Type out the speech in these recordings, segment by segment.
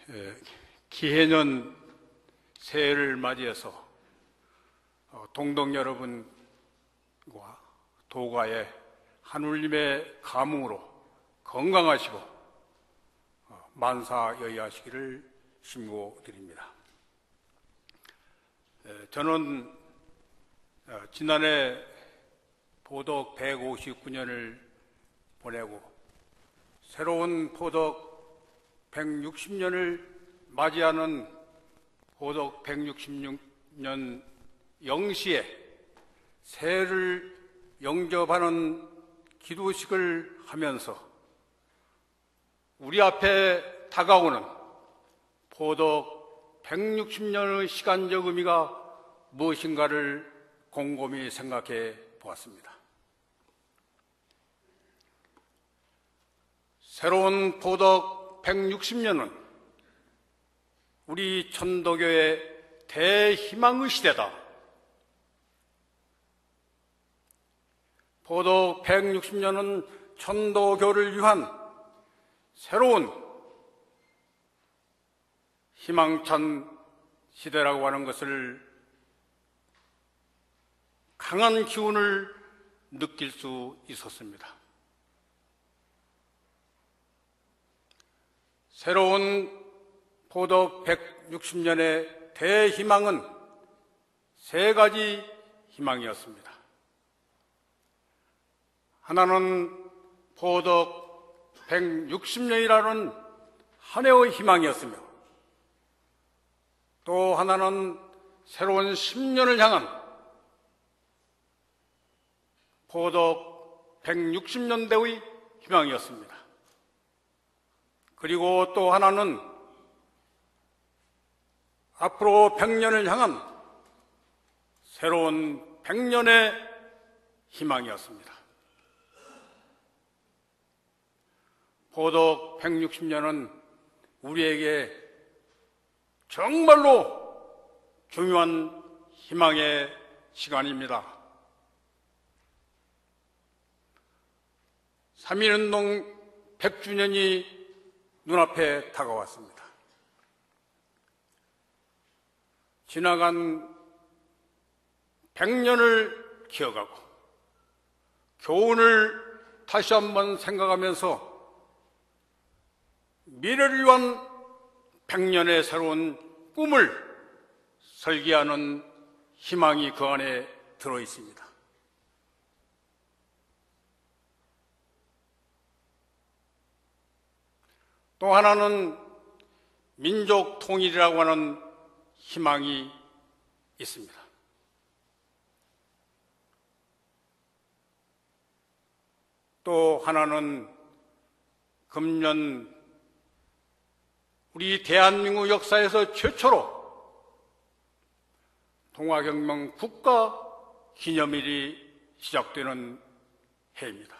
기해년 새해를 맞이해서 동덕 여러분과 도가의 하느님의 감흥으로 건강하시고 만사여의하시기를 신고드립니다. 저는 지난해 포덕 159년을 보내고 새로운 포덕 160년을 맞이하는 포덕 166년 영시에 새해를 영접하는 기도식을 하면서 우리 앞에 다가오는 포덕 160년의 시간적 의미가 무엇인가를 곰곰이 생각해 보았습니다. 새로운 포덕 160년은 우리 천도교의 대희망의 시대다. 포덕 160년은 천도교를 위한 새로운 희망찬 시대라고 하는 것을 강한 기운을 느낄 수 있었습니다. 새로운 포덕 160년의 대희망은 세 가지 희망이었습니다. 하나는 포덕 160년이라는 한 해의 희망이었으며, 또 하나는 새로운 10년을 향한 포덕 160년대의 희망이었습니다. 그리고 또 하나는 앞으로 100년을 향한 새로운 100년의 희망이었습니다. 포덕 160년은 우리에게 정말로 중요한 희망의 시간입니다. 3.1운동 100주년이 눈앞에 다가왔습니다. 지나간 100년을 기억하고 교훈을 다시 한번 생각하면서 미래를 위한 100년의 새로운 꿈을 설계하는 희망이 그 안에 들어있습니다. 또 하나는 민족 통일이라고 하는 희망이 있습니다. 또 하나는 금년 우리 대한민국 역사에서 최초로 동아혁명 국가 기념일이 시작되는 해입니다.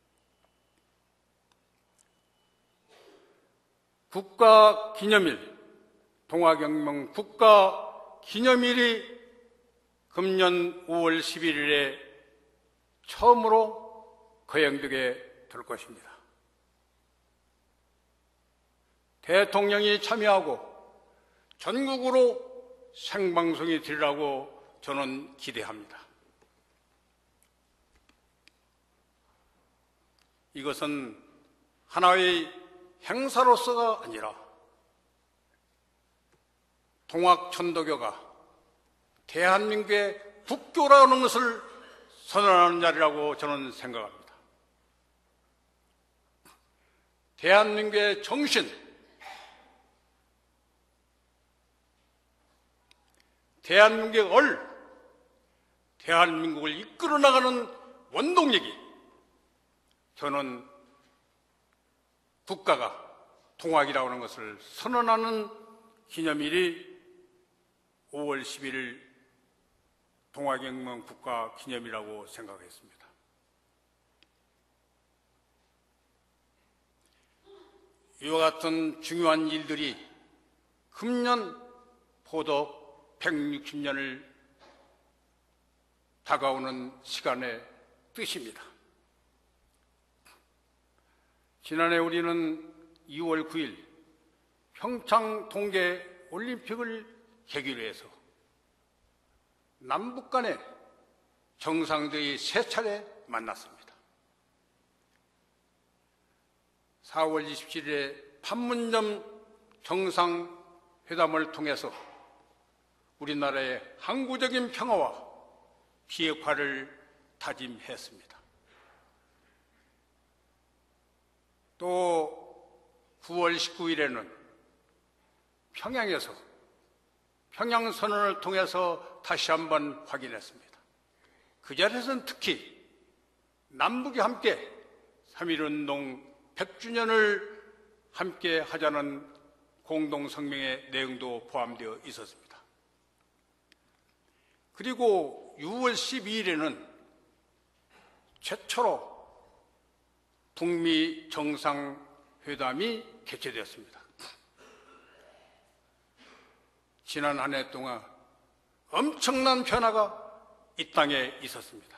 국가 기념일, 동아혁명 국가 기념일이 금년 5월 11일에 처음으로 거행되게 될 것입니다. 대통령이 참여하고 전국으로 생방송이 되리라고 저는 기대합니다. 이것은 하나의 행사로서가 아니라 동학천도교가 대한민국의 국교라는 것을 선언하는 자리라고 저는 생각합니다. 대한민국의 정신, 대한민국의 대한민국을 이끌어 나가는 원동력이, 저는 국가가 통합이라고 하는 것을 선언하는 기념일이 5월 11일 동아혁명 국가 기념이라고 생각했습니다. 이와 같은 중요한 일들이 금년 포덕 160년을 다가오는 시간의 뜻입니다. 지난해 우리는 2월 9일 평창 동계 올림픽을 계기로 해서 남북 간의 정상들이 세 차례 만났습니다. 4월 27일에 판문점 정상회담을 통해서 우리나라의 항구적인 평화와 비핵화를 다짐했습니다. 또 9월 19일에는 평양에서 평양선언을 통해서 다시 한번 확인했습니다. 그 자리에서는 특히 남북이 함께 3.1운동 100주년을 함께 하자는 공동성명의 내용도 포함되어 있었습니다. 그리고 6월 12일에는 최초로 북미 정상회담이 개최되었습니다. 지난 한 해 동안 엄청난 변화가 이 땅에 있었습니다.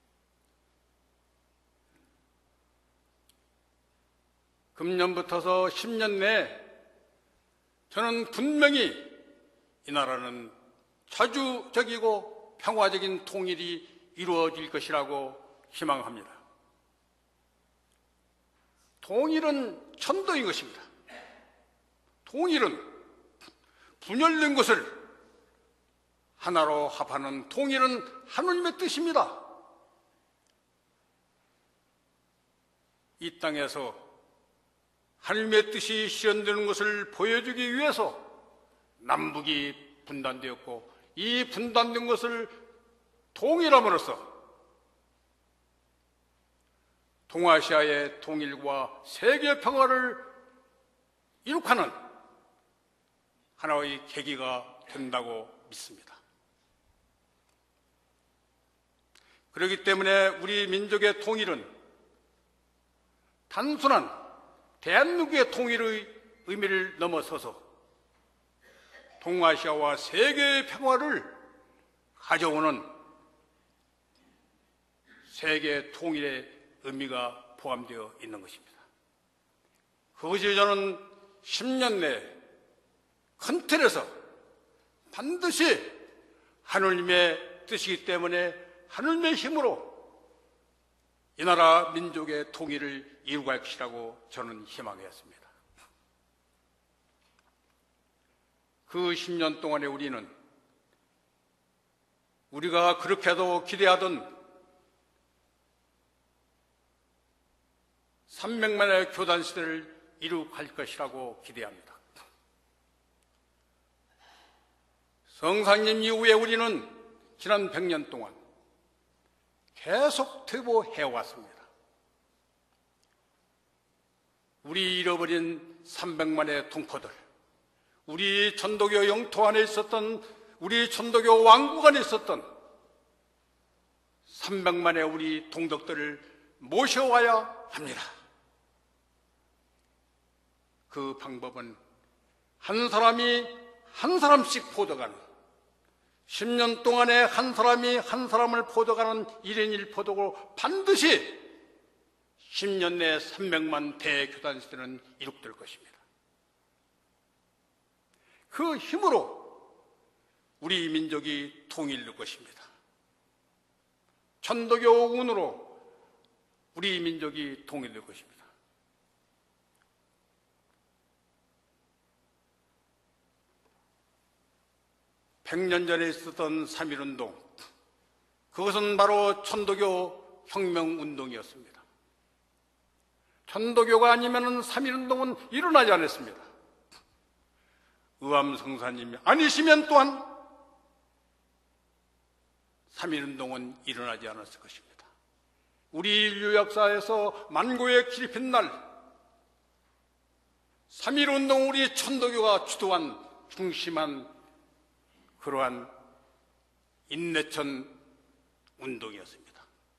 금년부터서 10년 내에 저는 분명히 이 나라는 자주적이고 평화적인 통일이 이루어질 것이라고 희망합니다. 통일은 천도인 것입니다. 통일은 분열된 것을 하나로 합하는 통일은 하느님의 뜻입니다. 이 땅에서 하느님의 뜻이 실현되는 것을 보여주기 위해서 남북이 분단되었고, 이 분단된 것을 통일함으로써 동아시아의 통일과 세계 평화를 이룩하는 하나의 계기가 된다고 믿습니다. 그렇기 때문에 우리 민족의 통일은 단순한 대한민국의 통일의 의미를 넘어서서 동아시아와 세계의 평화를 가져오는 세계 통일의 의미가 포함되어 있는 것입니다. 그것이 저는 10년 내에 큰 틀에서 반드시 하느님의 뜻이기 때문에 하느님의 힘으로 이 나라 민족의 통일을 이루갈 것이라고 저는 희망했습니다. 그 10년 동안에 우리가 그렇게도 기대하던 300만의 교단 시대를 이룩할 것이라고 기대합니다. 성상님 이후에 우리는 지난 100년 동안 계속 퇴보해왔습니다. 우리 잃어버린 300만의 동포들, 우리 천도교 영토 안에 있었던, 우리 천도교 왕국 안에 있었던 300만의 우리 동덕들을 모셔와야 합니다. 그 방법은 한 사람이 한 사람씩 포도가는, 10년 동안에 한 사람이 한 사람을 포도가는 1인 1포도로 반드시 10년 내에 300만 대교단 시대는 이룩될 것입니다. 그 힘으로 우리 민족이 통일될 것입니다. 천도교 운으로 우리 민족이 통일될 것입니다. 100년 전에 있었던 3.1운동, 그것은 바로 천도교 혁명운동이었습니다. 천도교가 아니면 3.1운동은 일어나지 않았습니다. 의암성사님이 아니시면 또한 3.1운동은 일어나지 않았을 것입니다. 우리 인류 역사에서 만고의 길이 핀 날, 3.1운동 우리 천도교가 주도한 중심한 그러한 인내천 운동이었습니다.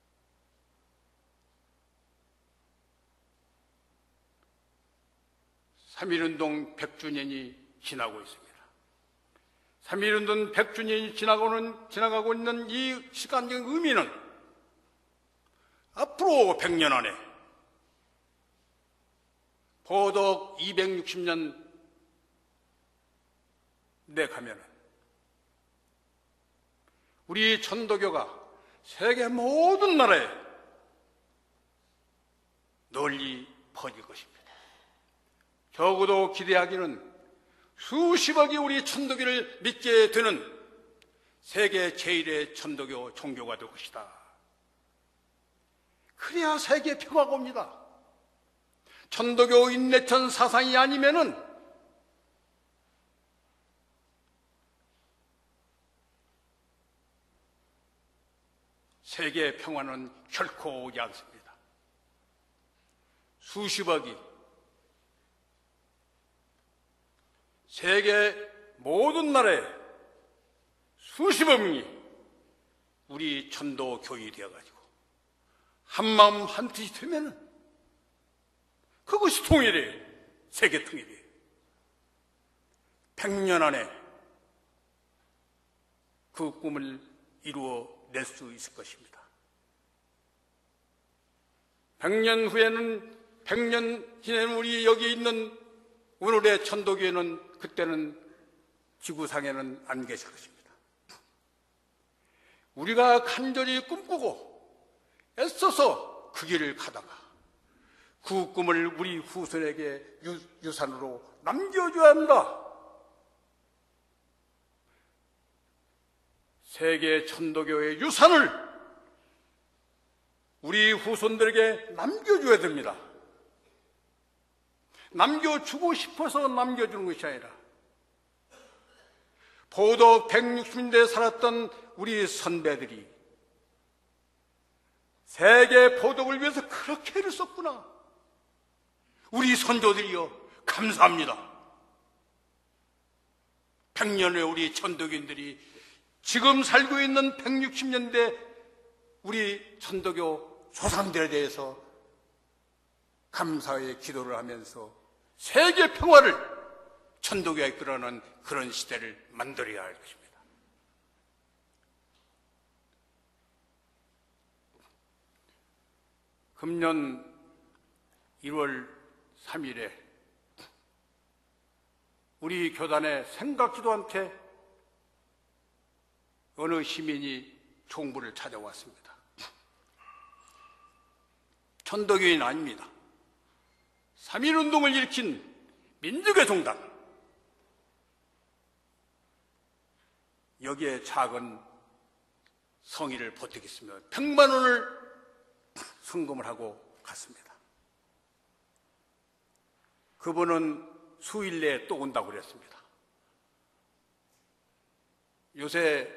(3.1운동) 100주년이 지나고 있습니다. 3.1운동 100주년이 지나가고 있는 이 시간적 의미는 앞으로 100년 안에 포덕 260년 가면은 우리 천도교가 세계 모든 나라에 널리 퍼질 것입니다. 적어도 기대하기는 수십억이 우리 천도교를 믿게 되는 세계 제1의 천도교 종교가 될 것이다. 그래야 세계 평화가 옵니다. 천도교 인내천 사상이 아니면은 세계 평화는 결코 오지 않습니다. 수십억이 세계 모든 나라에 수십억이 우리 천도 교인이 되어가지고 한마음 한뜻이 되면은 그것이 통일이에요. 세계 통일이에요. 100년 안에 그 꿈을 이루어낼 수 있을 것입니다. 100년 후에는 100년 지난 우리 여기 있는 오늘의 천도교회는 그때는 지구상에는 안 계실 것입니다. 우리가 간절히 꿈꾸고 애써서 그 길을 가다가 그 꿈을 우리 후손에게 유산으로 남겨줘야 합니다. 세계 천도교의 유산을 우리 후손들에게 남겨줘야 됩니다. 남겨주고 싶어서 남겨주는 것이 아니라 보도 160년대에 살았던 우리 선배들이 세계 보덕을 위해서 그렇게 애를 썼구나. 우리 선조들이여 감사합니다. 100년 후에 우리 천도교인들이 지금 살고 있는 160년대 우리 천도교 조상들에 대해서 감사의 기도를 하면서 세계 평화를 천도교에 이끌어가는 그런 시대를 만들어야 할 것입니다. 금년 1월 3일에 우리 교단의 생각지도 않게 어느 시민이 총부를 찾아왔습니다. 천도교인 아닙니다. 3.1운동을 일으킨 민족의 종단, 여기에 작은 성의를 보태겠으며 100만 원을 성금을 하고 갔습니다. 그분은 수일 내에 또 온다고 그랬습니다. 요새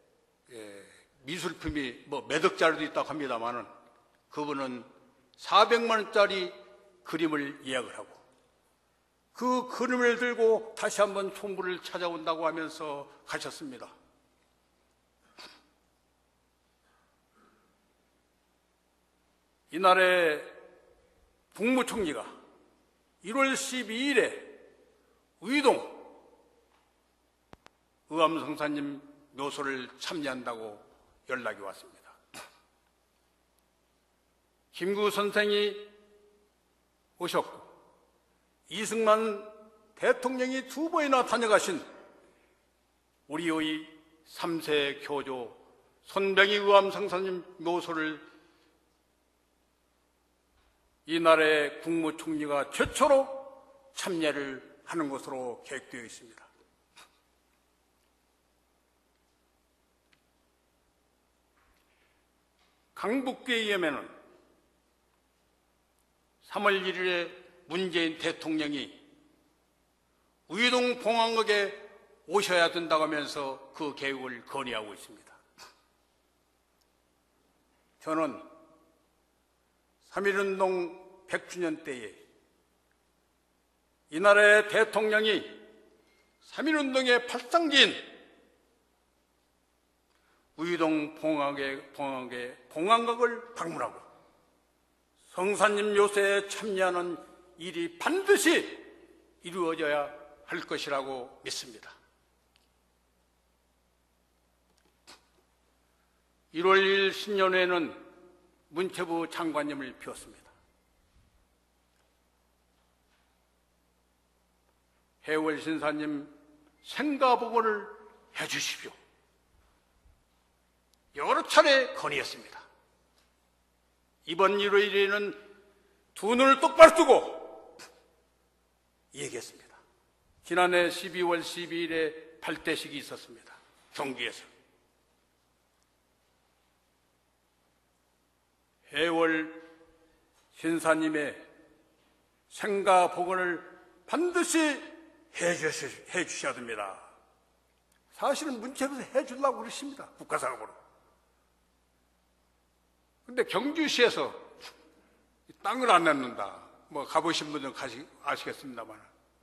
미술품이 몇 억짜리도 있다고 합니다만은 그분은 400만 원짜리 그림을 예약을 하고 그 그림을 들고 다시 한번 총부를 찾아온다고 하면서 가셨습니다. 이날에 국무총리가 1월 12일에 의동 의암성사님 묘소를 참여한다고 연락이 왔습니다. 김구 선생이 오셨고 이승만 대통령이 2번이나 다녀가신 우리의 3세 교조 손병희 의암성사님 묘소를 이 나라의 국무총리가 최초로 참여를 하는 것으로 계획되어 있습니다. 강북교에 의하면 3월 1일에 문재인 대통령이 의동 봉황역에 오셔야 된다고 하면서 그 계획을 건의하고 있습니다. 저는 3.1운동 100주년 때에 이 나라의 대통령이 3.1운동의 발상지인 의동 봉황각을 방문하고 성사님 묘소에 참여하는 일이 반드시 이루어져야 할 것이라고 믿습니다. 1월 1일 신년회에는 문체부 장관님을 비웠습니다. 해월 신사님, 생가복원을 해주십시오. 여러 차례 건의했습니다. 이번 일요일에는 두 눈을 똑바로 뜨고 얘기했습니다. 지난해 12월 12일에 발대식이 있었습니다. 경기에서. 해월 신사님의 생가복원을 반드시 해주셔야 됩니다. 사실은 문체부에서 해주려고 그러십니다. 국가사업으로. 근데 경주시에서 땅을 안 냈는다. 뭐 가보신 분들은 아시겠습니다만.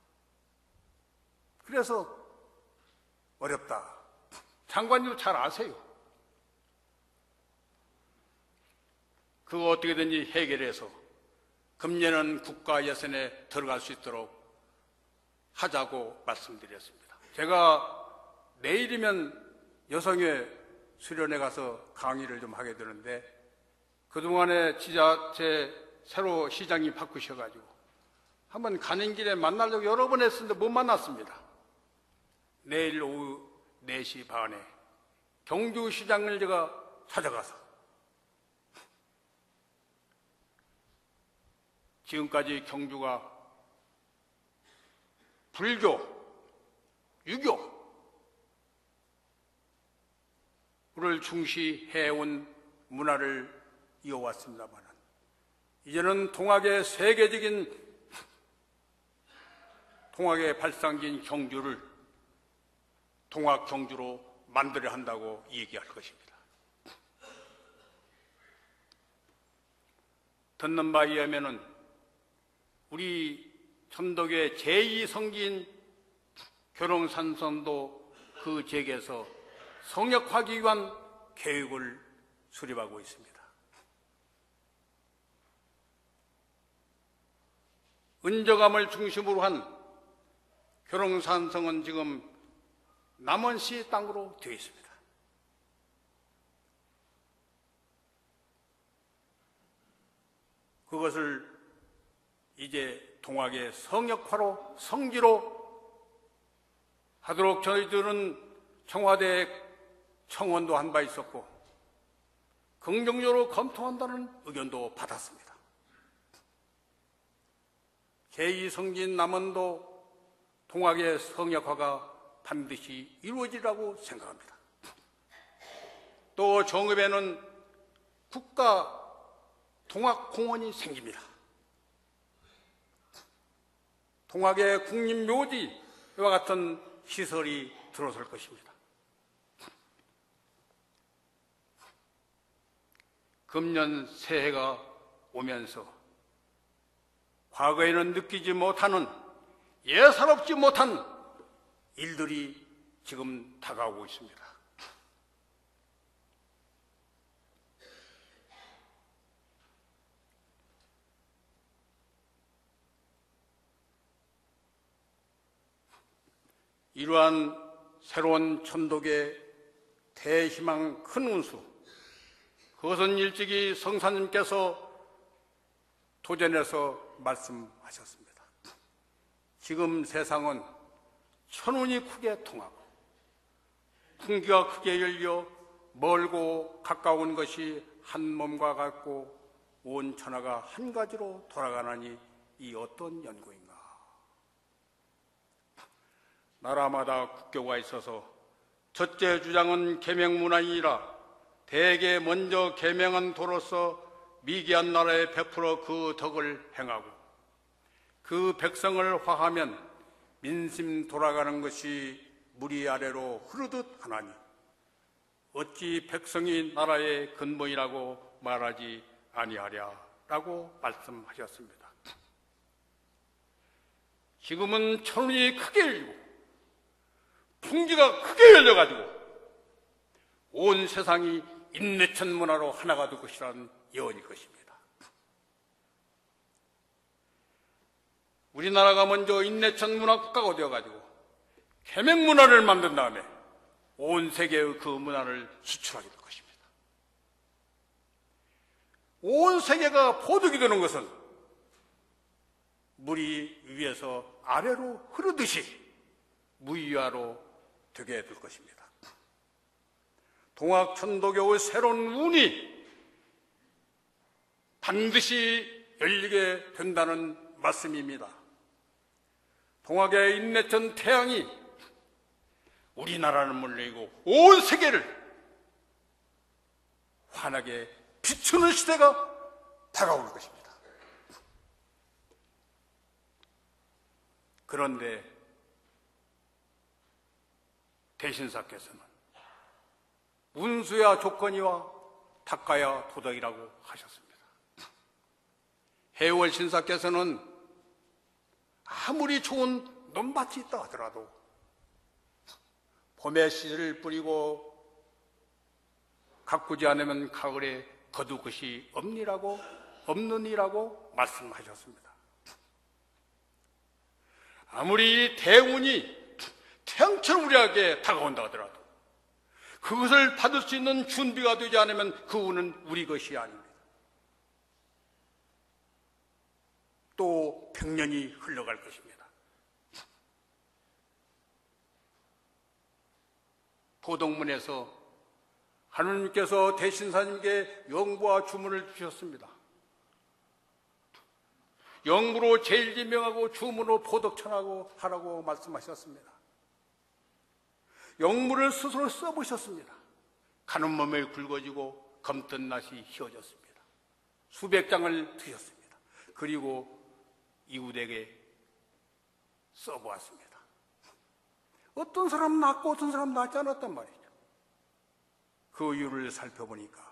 그래서 어렵다. 장관님도 잘 아세요. 그거 어떻게든지 해결해서 금년은 국가 예산에 들어갈 수 있도록 하자고 말씀드렸습니다. 제가 내일이면 여성회 수련회 가서 강의를 좀 하게 되는데 그동안에 지자체 새로 시장이 바꾸셔가지고 한번 가는 길에 만나려고 여러 번 했었는데 못 만났습니다. 내일 오후 4시 반에 경주시장을 제가 찾아가서 지금까지 경주가 불교, 유교를 중시해온 문화를 이어왔습니다만 이제는 동학의 세계적인 동학의 발상지인 경주를 동학 경주로 만들어야 한다고 얘기할 것입니다. 듣는 바에 의하면은 우리 천덕의 제2성지인 교롱산성도 그 지역에서 성역하기 위한 계획을 수립하고 있습니다. 은저감을 중심으로 한 교롱산성은 지금 남원시 땅으로 되어 있습니다. 그것을 이제 동학의 성역화로 성지로 하도록 저희들은 청와대에 청원도 한 바 있었고 긍정적으로 검토한다는 의견도 받았습니다. 제2성진 남원도 동학의 성역화가 반드시 이루어지라고 생각합니다. 또 정읍에는 국가 동학공원이 생깁니다. 동학의 국립묘지와 같은 시설이 들어설 것입니다. 금년 새해가 오면서 과거에는 느끼지 못하는 예사롭지 못한 일들이 지금 다가오고 있습니다. 이러한 새로운 천독의 대희망 큰 운수, 그것은 일찍이 성사님께서 도전해서 말씀하셨습니다. 지금 세상은 천운이 크게 통하고 풍기가 크게 열려 멀고 가까운 것이 한 몸과 같고 온 천하가 한 가지로 돌아가나니 이 어떤 연고인가. 나라마다 국교가 있어서 첫째 주장은 계명문화이라 대개 먼저 계명한 도로서 미개한 나라에 베풀어 그 덕을 행하고 그 백성을 화하면 민심 돌아가는 것이 물 아래로 흐르듯 하나니 어찌 백성이 나라의 근본이라고 말하지 아니하랴라고 말씀하셨습니다. 지금은 천운이 크게 열리고 풍기가 크게 열려가지고 온 세상이 인내천 문화로 하나가 될 것이라는 예언일 것입니다. 우리나라가 먼저 인내천 문화 국가가 되어가지고 계명 문화를 만든 다음에 온 세계의 그 문화를 수출하게 될 것입니다. 온 세계가 포득이 되는 것은 물이 위에서 아래로 흐르듯이 무의화로 되게 될 것입니다. 동학천도교의 새로운 운이 반드시 열리게 된다는 말씀입니다. 동학의 인내천 태양이 우리나라를 물리고 온 세계를 환하게 비추는 시대가 다가올 것입니다. 그런데 대신사께서는 운수야 조건이와 닦아야 도덕이라고 하셨습니다. 해월신사께서는 아무리 좋은 논밭이 있다 하더라도 봄에 씨를 뿌리고 가꾸지 않으면 가을에 거둘 것이 없느니라고 말씀하셨습니다. 아무리 대운이 태양처럼 우리에게 다가온다 하더라도 그것을 받을 수 있는 준비가 되지 않으면 그 운은 우리 것이 아닙니다. 또 100년이 흘러갈 것입니다. 보덕문에서 하느님께서 대신사님께 영부와 주문을 주셨습니다. 영부로 제일 지명하고 주문으로 보덕천하고 하라고 말씀하셨습니다. 영부를 스스로 써보셨습니다. 가는 몸에 굵어지고 검던 낫이 휘어졌습니다. 수백 장을 드셨습니다. 그리고 이웃에게 써보았습니다. 어떤 사람 낫고 어떤 사람 낫지 않았단 말이죠. 그 이유를 살펴보니까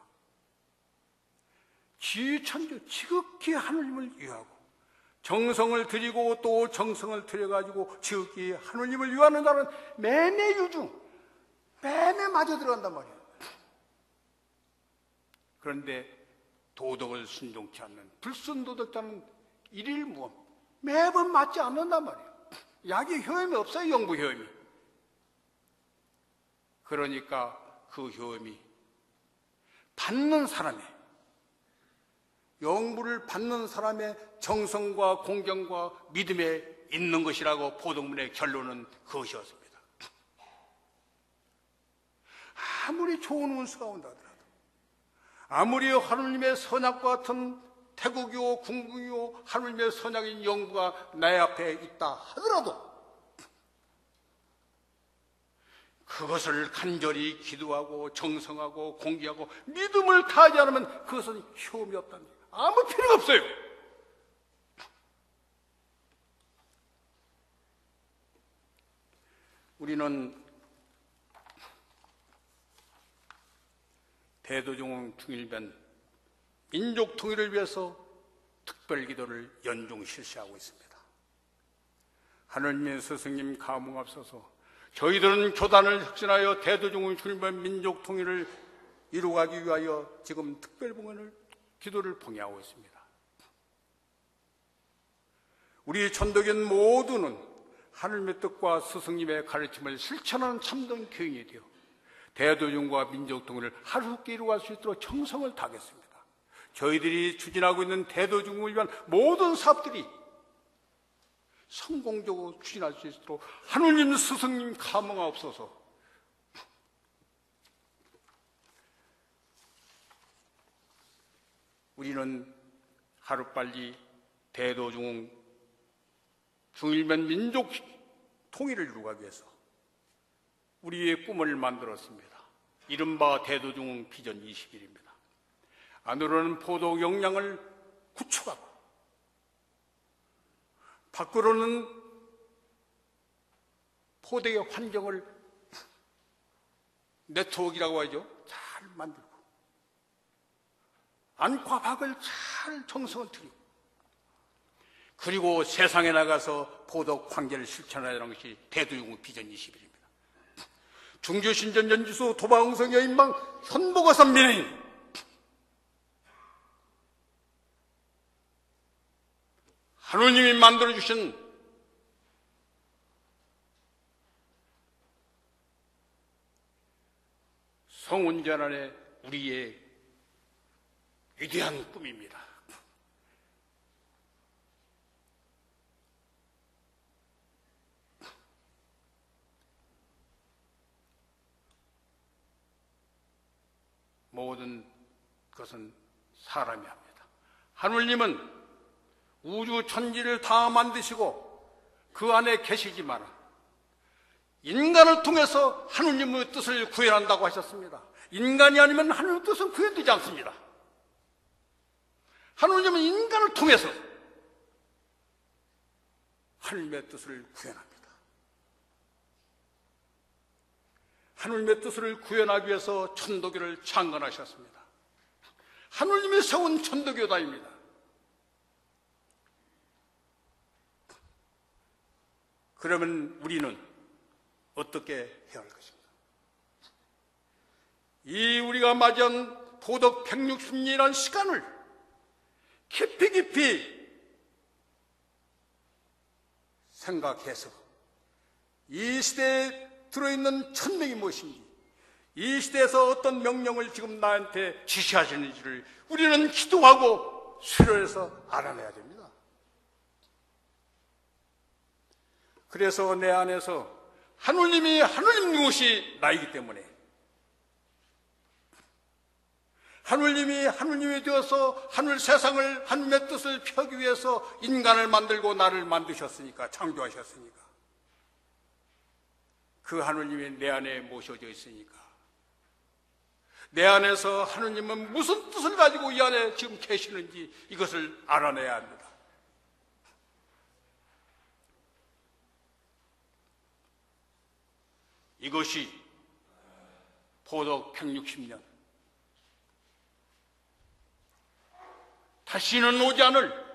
지천주 지극히 하느님을 위하고 정성을 들이고 또 정성을 들여가지고 지극히 하느님을 위하는 자는 매매 유중, 매매 맞아 들어간단 말이에요. 그런데 도덕을 순종치 않는 불순도덕자는 일일무험, 매번 맞지 않는단 말이에요. 약이 효험이 없어요, 영부 효험이. 그러니까 그 효험이 받는 사람의, 영부를 받는 사람의 정성과 공경과 믿음에 있는 것이라고 보덕문의 결론은 그것이었습니다. 아무리 좋은 운수가 온다 하더라도, 아무리 하느님의 선약과 같은 태국이요 궁극이요 하느님의 선약인 영부가 내 앞에 있다 하더라도 그것을 간절히 기도하고 정성하고 공기하고 믿음을 다하지 않으면 그것은 효험이 없다는 거예요. 아무 필요가 없어요. 우리는 대도중 중일변 민족 통일을 위해서 특별 기도를 연중 실시하고 있습니다. 하느님의 스승님 가문 앞서서 저희들은 교단을 혁신하여 대도중 중일변 민족 통일을 이루가기 위하여 지금 특별봉헌을 기도를 봉해하고 있습니다. 우리 천도교인 모두는 하느님의 뜻과 스승님의 가르침을 실천하는 참된 교인이 되어 대도중과 민족 통일을 하루속히 이루어갈 수 있도록 정성을 다하겠습니다. 저희들이 추진하고 있는 대도중을 위한 모든 사업들이 성공적으로 추진할 수 있도록 하느님 스승님 가망하옵소서. 우리는 하루빨리 대도중 중일면 민족 통일을 이루기 위해서 우리의 꿈을 만들었습니다. 이른바 대도중 비전 21입니다. 안으로는 포도 역량을 구축하고 밖으로는 포도의 환경을 네트워크라고 하죠. 잘 만들고 안과 밖을 잘 정성을 들이고 그리고 세상에 나가서 포덕 관계를 실천하는 것이 대도중 비전 21입니다. 중주 신전 연주소 도방성 여인방 현보거산 민행 하느님이 만들어주신 성운전환의 우리의 위대한 꿈입니다. 모든 것은 사람이 합니다. 하느님은 우주 천지를 다 만드시고 그 안에 계시지만 인간을 통해서 하느님의 뜻을 구현한다고 하셨습니다. 인간이 아니면 하느님의 뜻은 구현되지 않습니다. 하느님은 인간을 통해서 하느님의 뜻을 구현합니다. 하느님의 뜻을 구현하기 위해서 천도교를 창건하셨습니다. 하느님이 세운 천도교다입니다. 그러면 우리는 어떻게 해야 할 것입니까? 이 우리가 맞이한 도덕 160년이라는 시간을 깊이 생각해서 이 시대에 들어있는 천명이 무엇인지, 이 시대에서 어떤 명령을 지금 나한테 지시하시는지를 우리는 기도하고 수련해서 알아내야 됩니다. 그래서 내 안에서 하느님이 하느님 것이 나이기 때문에 하느님이 하느님이 되어서 하늘 세상을 하느님의 뜻을 펴기 위해서 인간을 만들고 나를 만드셨으니까, 창조하셨으니까, 그 하느님이 내 안에 모셔져 있으니까 내 안에서 하느님은 무슨 뜻을 가지고 이 안에 지금 계시는지 이것을 알아내야 합니다. 이것이 포덕 160년 다시는 오지 않을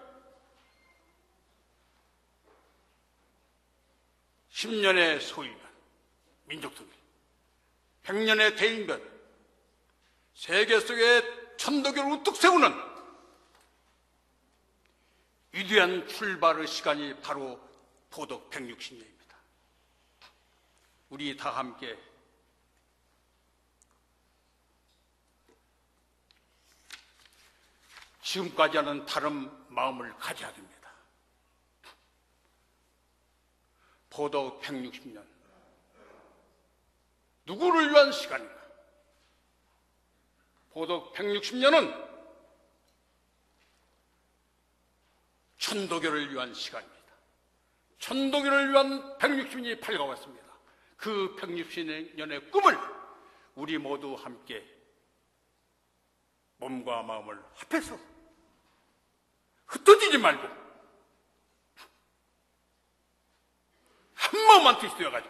10년의 소유변, 민족통일, 100년의 대인변, 세계 속에 천도교를 우뚝 세우는 위대한 출발의 시간이 바로 포덕 160년입니다. 우리 다 함께 지금까지와는 다른 마음을 가져야 됩니다. 포덕 160년 누구를 위한 시간인가? 포덕 160년은 천도교를 위한 시간입니다. 천도교를 위한 160년이 밝아왔습니다. 그 160년의 꿈을 우리 모두 함께 몸과 마음을 합해서 흩어지지 말고 한 마음 한 뜻이 되어가지고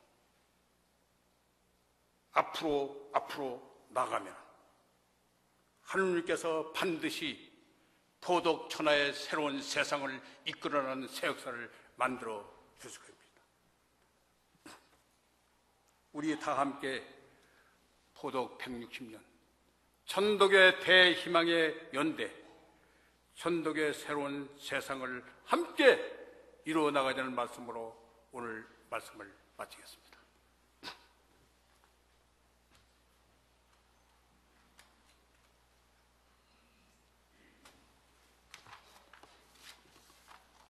앞으로 나가면 하느님께서 반드시 포덕 천하의 새로운 세상을 이끌어가는 새 역사를 만들어 주실 겁니다. 우리 다 함께 포덕 160년 천덕의 대희망의 연대, 천덕의 새로운 세상을 함께 이루어 나가자는 말씀으로 오늘 말씀을 마치겠습니다.